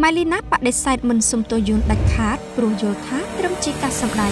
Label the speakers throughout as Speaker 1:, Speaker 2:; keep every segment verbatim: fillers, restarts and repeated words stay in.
Speaker 1: ម៉ៃលីណាបដិសេធមិនសុំទោសយួនដាច់ខាតព្រោះយល់ថាត្រឹមជាការសម្ដែង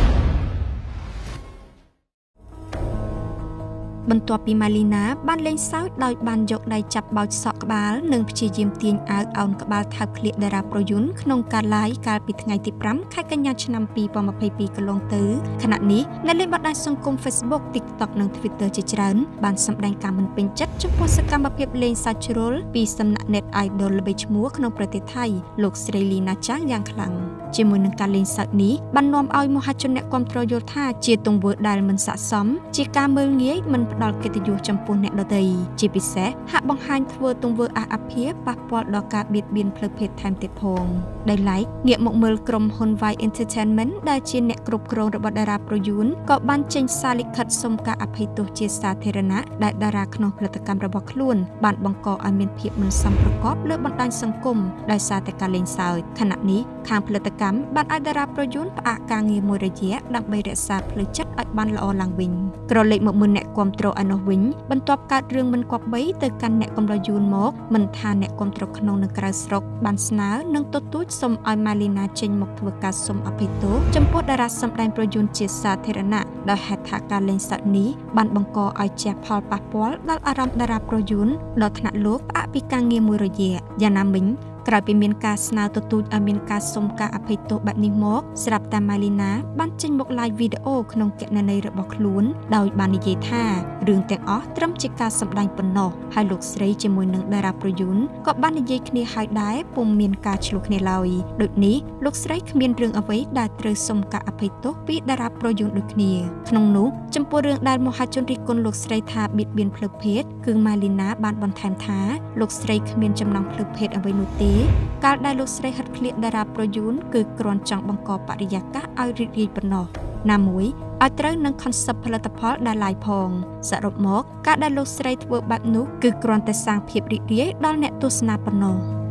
Speaker 1: បន្ទាប់ពីម៉ាលីណាបានលេងសើចដោយបានយកដៃចាប់បោចសក់ក្បាលនិងព្យាយាមទាញអាវអោនក្បាលថើបឃ្លៀកតារាប្រយុទ្ធក្នុងការ live កាលពីថ្ងៃទីប្រាំខែកញ្ញាឆ្នាំពីរពាន់ម្ភៃពីរកន្លងទៅខណៈនេះអ្នកលេងបណ្ដាញសង្គម Facebook TikTok និង Twitter ជាច្រើនបានសម្ដែងការមិនពេញចិត្តចំពោះសកម្មភាពលេងសើចជ្រុលពីសំណាក់ Net Idol ល្បីឈ្មោះក្នុងប្រទេសថៃលោកស្រីលីណាចាងយ៉ាងខ្លាំងជាមួយនឹងការលេងសើចនេះបាននាំឲ្យមហាជនអ្នកគាំទ្រយល់ថាជាទង្វើដែលមិនស័ក្តិសមជាការមើលងាយមិនផ្ដល់កិត្តិយសចំពោះអ្នកដទៃជាពិសេសហាក់បង្ហាញធ្វើទង្វើអះអាភាសប៉ះពាល់ដល់ការបៀតបៀនផ្លូវភេទថែមទៀតផងដោយឡែកងាកមកមើលក្រុមហ៊ុន Vai Entertainment ដែលជាអ្នកគ្រប់គ្រងរបស់តារាប្រយុទ្ធក៏បានចេញសារលិខិតសុំការអភ័យទោសជាសាធារណៈដែលតារាក្នុងផលិតកម្មរបស់ខ្លួនបានបង្កឲ្យមានភាពមិនសមប្រកបលើបណ្ដាញសង្គមដោយសារតែការលេងសើចខណៈនេះខាងផលិតកម្មបានឲ្យតារាប្រយុទ្ធផ្អាកការងារមួយរយៈដើម្បីរក្សាផ្លូវចិត្តឲ្យបានល្អឡើងវិញក្រឡេកមកមើលអ្នកគាំទ្រឯនោះវិញបន្ទាប់កើតរឿងមិនគប្បីទៅកាន់អ្នកកំឡោះយួនមកមិនថាអ្នកគាំទ្រក្នុងនិងក្រៅស្រុកបានស្នើនិងទទូចសុំឲ្យម៉ាលីណាចេញមកធ្វើការសុំអភ័យទោសចំពោះតារាសម្ដែងប្រយុទ្ធជាសាធារណៈដោយហេតុថាការលេងសើចនេះបានបង្កឲ្យជះផលប៉ះពាល់ដល់អារម្មណ៍តារាប្រយុទ្ធដល់ថ្នាក់លោកផ្អាកពីការងារមួយរយៈយ៉ាងណាមិញក្រោយពីមានការស្នើទទូចឲ្យមានការសុំការអភ័យទោសបែបនេះមកស្រាប់តែម៉ាលីណាបានចេញមក live វីដេអូក្នុងគណនីរបស់ខ្លួនដោយបាននិយាយថារឿងទាំងអស់ត្រឹមជាការសម្ដែងប៉ុណ្ណោះហើយលោកស្រីជាមួយនឹងតារាប្រយុទ្ធក៏បាននិយាយគ្នាហើយដែរពុំមានការឆ្លោះគ្នាឡើយដូចនេះលោកស្រីគ្មានរឿងអ្វីដែលត្រូវសុំការអភ័យទោសពីតារាប្រយុទ្ធដូចគ្នាក្នុងនោះចំពោះរឿងដែលមហាជនរិះគន់លោកស្រីថាបៀតបៀនផ្លូវភេទគឺម៉ាលីណាបានបន្ថែមថាលោកស្រីគ្មានចំណង់ផ្លូវភេទអ្វីនោះទេកាលដែលលោកស្រីហិតឃ្លាកតារាប្រយុទ្ធគឺគ្រាន់ចង់បង្កបរិយាកាសឲ្យរីករាយប៉ុណ្ណោះណាមួយឲ្យត្រូវនឹង concept ផលិតផលដែលឡាយផងសរុបមកការដែលលោកស្រីធ្វើបែបនោះគឺគ្រាន់តែសាងភាពរីករាយដល់អ្នកទស្សនាប៉ុណ្ណោះ